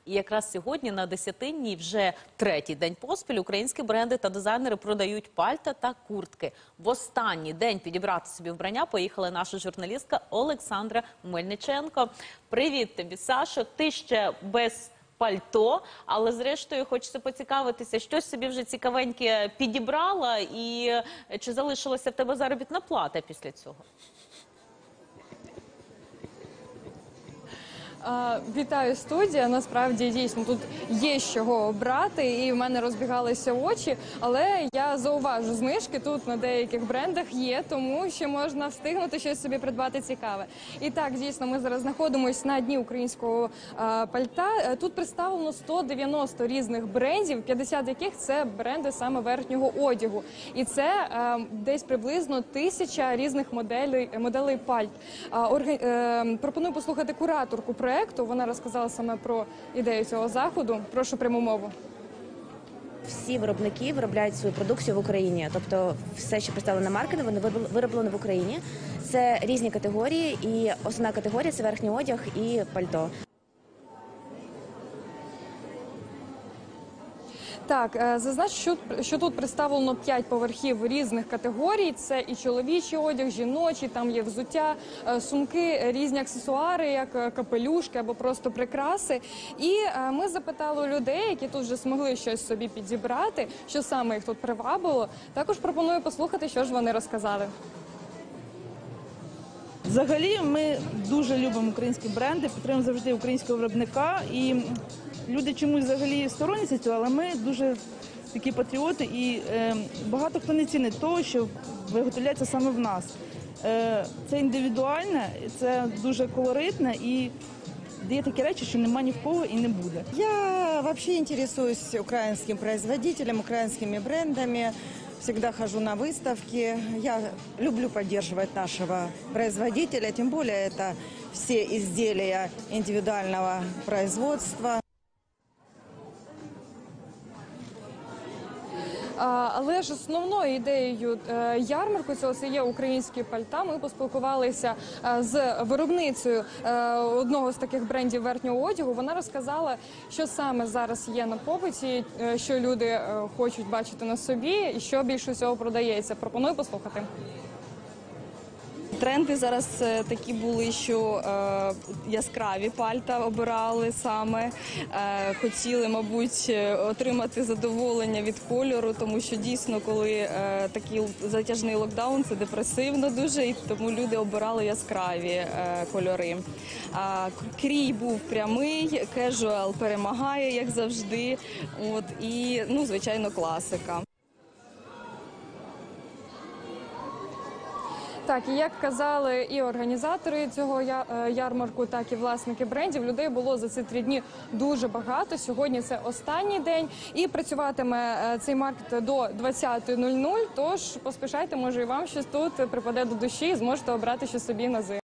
І якраз сьогодні на Десятинній вже третій день поспіль українські бренди та дизайнери продають пальта та куртки. В останній день підібрати собі вбрання поїхала наша журналістка Олександра Мельниченко. Привіт тобі, Сашо. Ти ще без пальто, але зрештою хочеться поцікавитися, щось собі вже цікавеньке підібрала і чи залишилася в тебе заробітна плата після цього? Вітаю, студія. Насправді, дійсно, тут є з чого обрати, і в мене розбігалися очі, але я зауважу, знижки тут на деяких брендах є, тому що можна встигнути щось собі придбати цікаве. І так, дійсно, ми зараз знаходимося на дні українського пальта. Тут представлено 190 різних брендів, 50 яких це бренди саме верхнього одягу. І це десь приблизно 1000 різних моделей пальт. Пропоную послухати кураторку проєкту. Вона розказала саме про ідею цього заходу. Прошу пряму мову. Всі виробники виробляють свою продукцію в Україні. Тобто все, що представлено на маркетингу, воно вироблено в Україні. Це різні категорії, і основна категорія – це верхній одяг і пальто. Так, зазначу, що тут представлено 5 поверхів різних категорій. Це і чоловічий одяг, жіночий, там є взуття, сумки, різні аксесуари, як капелюшки або просто прикраси. І ми запитали у людей, які тут вже змогли щось собі підібрати, що саме їх тут привабило. Також пропоную послухати, що ж вони розказали. Взагалі, ми дуже любимо українські бренди, підтримуємо завжди українського виробника. І люди чомусь взагалі стороняться цього, але ми дуже такі патріоти. І багато хто не цінить того, що виготовляється саме в нас. Це індивідуальне, це дуже колоритне і дає такі речі, що нема ні в кого і не буде. Я вообще интересуюсь украинским производителем, украинскими брендами. Всегда хожу на выставки. Я люблю поддерживать нашего производителя, тем более это все изделия индивидуального производства. Але ж основною ідеєю ярмарку цього це є українські пальта. Ми поспілкувалися з виробницею одного з таких брендів верхнього одягу. Вона розказала, що саме зараз є на попиті, що люди хочуть бачити на собі і що більше всього продається. Пропоную послухати. Тренди зараз такі були, що яскраві пальта обирали саме. Хотіли, мабуть, отримати задоволення від кольору, тому що дійсно, коли такий затяжний локдаун, це депресивно дуже, і тому люди обирали яскраві кольори. Крій був прямий, кежуал перемагає, як завжди, і, звичайно, класика. Так, і як казали і організатори цього ярмарку, так і власники брендів, людей було за ці 3 дні дуже багато. Сьогодні це останній день і працюватиме цей маркет до 20:00, тож поспішайте, може і вам щось тут припаде до душі і зможете обрати щось собі на зиму.